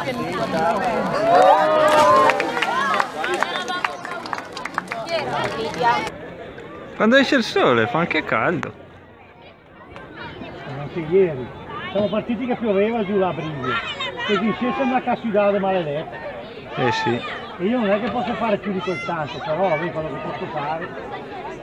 Quando esce il sole fa anche caldo. Anche ieri. Siamo partiti che pioveva giù la briglia. Così scesa una cassidale maledetta. Eh sì. E io non è che posso fare più di quel tanto, però vedi quello che posso fare.